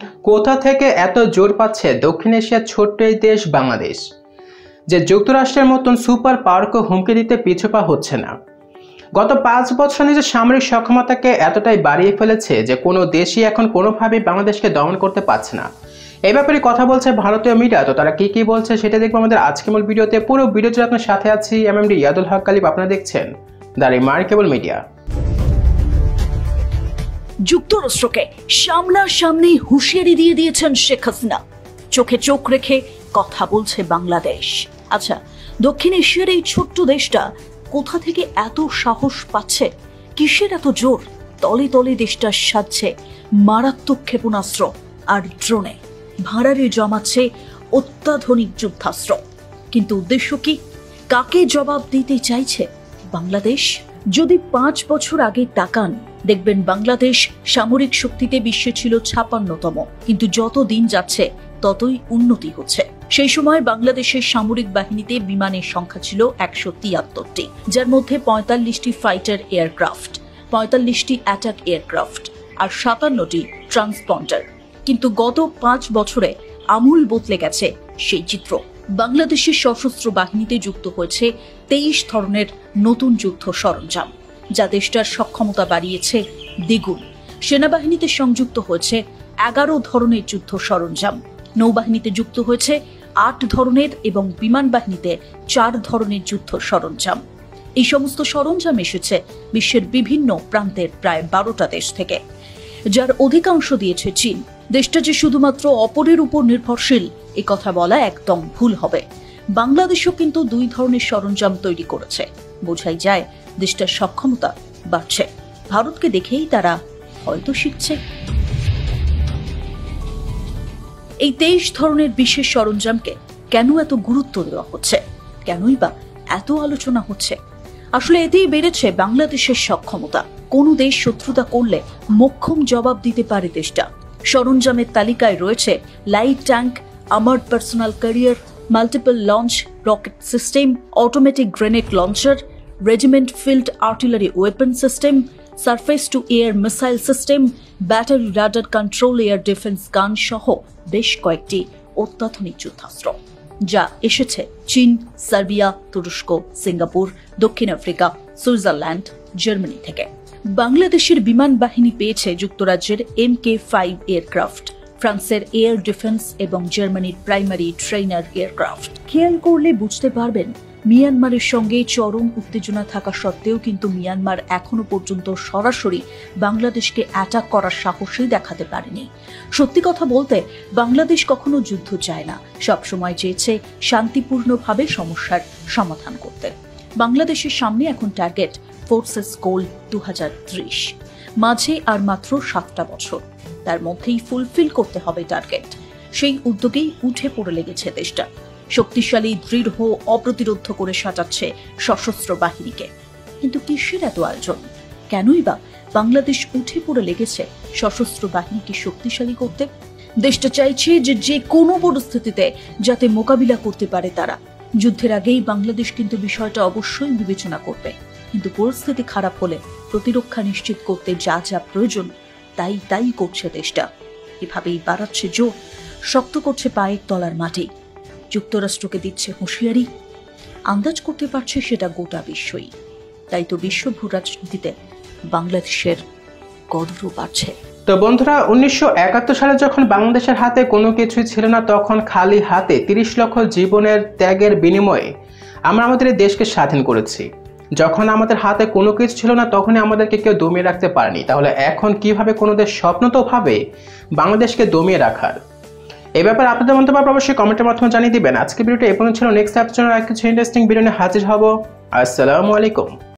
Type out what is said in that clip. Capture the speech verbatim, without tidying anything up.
কোথা থেকে এত জোর পাচ্ছে দক্ষিণ এশিয়ার ছোট্ট এই দেশ বাংলাদেশ, যে যুক্তরাষ্ট্রের মতন সুপার পাওয়ারকে হুমকি দিতে পিছুপা হচ্ছে না। গত পাঁচ বছর নিজের সামরিক সক্ষমতাকে এতটাই বাড়িয়ে ফেলেছে যে কোনো দেশই এখন কোনোভাবেই বাংলাদেশকে দমন করতে পারছে না। এই ব্যাপারে কথা বলছে ভারতীয় মিডিয়া। তো তারা কি কি বলছে সেটা দেখবো আমাদের আজকের মূল ভিডিওতে। পুরো ভিডিওতে আপনার সাথে আছি এমএমডি ইয়াদুল হক কালিব। আপনারা দেখছেন দ্য রিমার্কেবল মিডিয়া। যুক্তরাষ্ট্রকে সামনাসামনি হুঁশিয়ারি দিয়ে দিয়েছেন শেখ হাসিনা। চোখে চোখ রেখে কথা বলছে বাংলাদেশ। আচ্ছা, দক্ষিণ এশিয়ার এই ছোট্ট দেশটা কোথা থেকে এত সাহস পাচ্ছে? কিসের এত জোর? তলে তলে দেশটা সাজছে মারাত্মক ক্ষেপণাস্ত্র আর ড্রোনে, ভাড়ারে জমাচ্ছে অত্যাধুনিক যুদ্ধাস্ত্র। কিন্তু উদ্দেশ্য কি? কাকে জবাব দিতে চাইছে বাংলাদেশ? যদি পাঁচ বছর আগে তাকান, দেখবেন বাংলাদেশ সামরিক শক্তিতে বিশ্বে ছিল ছাপান্নতম। কিন্তু যত দিন যাচ্ছে ততই উন্নতি হচ্ছে। সেই সময় বাংলাদেশের সামরিক বাহিনীতে বিমানের সংখ্যা ছিল একশো তিয়াত্তরটি, যার মধ্যে পঁয়তাল্লিশটি ফাইটার এয়ারক্রাফট, পঁয়তাল্লিশটি অ্যাটাক এয়ারক্রাফট আর সাতান্নটি ট্রান্সপন্ডার। কিন্তু গত পাঁচ বছরে আমূল বদলে গেছে সেই চিত্র। বাংলাদেশের সশস্ত্র বাহিনীতে যুক্ত হয়েছে তেইশ ধরনের নতুন যুদ্ধ সরঞ্জাম, যা দেশটার সক্ষমতা বাড়িয়েছে দ্বিগুণ। সেনাবাহিনীতে সংযুক্ত হয়েছে এগারো ধরনের যুদ্ধ সরঞ্জাম, নৌবাহিনীতে যুক্ত হয়েছে আট ধরনের এবং বিমান বাহিনীতে চার ধরনের যুদ্ধ সরঞ্জাম। এই সমস্ত সরঞ্জাম এসেছে বিশ্বের বিভিন্ন প্রান্তের প্রায় বারোটা দেশ থেকে, যার অধিকাংশ দিয়েছে চীন। দেশটা যে শুধুমাত্র অপরের উপর নির্ভরশীল এ কথা বলা একদম ভুল হবে। বাংলাদেশও কিন্তু দুই ধরনের সরঞ্জাম তৈরি করেছে। বোঝাই যায় দেশটার সক্ষমতা বাড়ছে। ভারতকে দেখেই তারা হয়তো শিখছে। এই তেইশ ধরনের বিশেষ সরঞ্জামকে কেন এত গুরুত্ব দেওয়া হচ্ছে? কেনই বা এত আলোচনা হচ্ছে? আসলে এতেই বেড়েছে বাংলাদেশের সক্ষমতা। কোন দেশ শত্রুতা করলে মোক্ষম জবাব দিতে পারে দেশটা। সরঞ্জামের তালিকায় রয়েছে light tank, armoured personnel carrier, multiple launch rocket system, automatic grenade launcher, regiment field artillery weapon system, surface to air missile system, battery radar control air defence gun সহ বেশ কয়েকটি অত্যাধুনিক যুদ্ধাস্ত্র, যা এসেছে চীন, সার্বিয়া, তুরস্ক, সিঙ্গাপুর, দক্ষিণ আফ্রিকা, সুইজারল্যান্ড, জার্মানি থেকে। বাংলাদেশের বিমান বাহিনী পেয়েছে যুক্তরাজ্যের এম কে ফাইভ এয়ারক্রাফট, ফ্রান্সের এয়ার ডিফেন্স এবং জার্মানির প্রাইমারি ট্রেনার এয়ারক্রাফট। খেয়াল করলে বুঝতে পারবেন, মিয়ানমারের সঙ্গে চরম উত্তেজনা থাকা সত্ত্বেও কিন্তু মিয়ানমার এখনো পর্যন্ত সরাসরি বাংলাদেশকে অ্যাটাক করার সাহসই দেখাতে পারেনি। সত্যি কথা বলতে, বাংলাদেশ কখনো যুদ্ধ চায় না, সবসময় চেয়েছে শান্তিপূর্ণভাবে সমস্যার সমাধান করতে। বাংলাদেশের সামনে এখন টার্গেট ফোর্সেস গোল দু হাজার ত্রিশ, মাঝে আর মাত্র সাতটা বছর, তার মধ্যেই ফুলফিল করতে হবে টার্গেট। সেই উদ্যোগেই উঠে পড়ে লেগেছে দেশটা। শক্তিশালী, দৃঢ়, অপ্রতিরোধ করে সাজাচ্ছে সশস্ত্র বাহিনীকে। কিন্তু কিসের এত আয়োজন? কেনই বা বাংলাদেশ উঠে পড়ে লেগেছে সশস্ত্র বাহিনীকে শক্তিশালী করতে? দেশটা চাইছে যে যে কোনো পরিস্থিতিতে যাতে মোকাবিলা করতে পারে তারা। যুদ্ধের আগেই বাংলাদেশ কিন্তু বিষয়টা অবশ্যই বিবেচনা করবে, কিন্তু পরিস্থিতি খারাপ হলে প্রতিরক্ষা নিশ্চিত করতে যা যা প্রয়োজন তাই তাই করছে দেশটা। এভাবেই বাড়াচ্ছে জোর, শক্ত করছে পায়ের তলার মাটি। যুক্তরাষ্ট্রকে দিচ্ছে হুঁশিয়ারি। আন্দাজ করতে পারছে সেটা গোটা বিশ্বই। তাই তো বিশ্ব ভূ রাজনীতিতে বাংলাদেশের কদরও বাড়ছে। তো বন্ধুরা, উনিশশো একাত্তর সালে যখন বাংলাদেশের হাতে কোনো কিছুই ছিল না, তখন খালি হাতে তিরিশ লক্ষ জীবনের ত্যাগের বিনিময়ে আমরা আমাদের এই দেশকে স্বাধীন করেছি। যখন আমাদের হাতে কোনো কিছু ছিল না, তখনই আমাদেরকে কেউ দমিয়ে রাখতে পারেনি। তাহলে এখন কিভাবে কোনো দেশ স্বপ্ন তো ভাবে বাংলাদেশকে দমিয়ে রাখার? এই ব্যাপারে আপনাদের মন্তব্য অবশ্যই কমেন্টের মাধ্যমে জানিয়ে দিবেন। আজকে ভিডিওটা এই পর্যন্ত ছিল। নেক্সট এপিসোডে আর কিছু ইন্টারেস্টিং ভিডিও নিয়ে হাজির হব। আসসালামু আলাইকুম।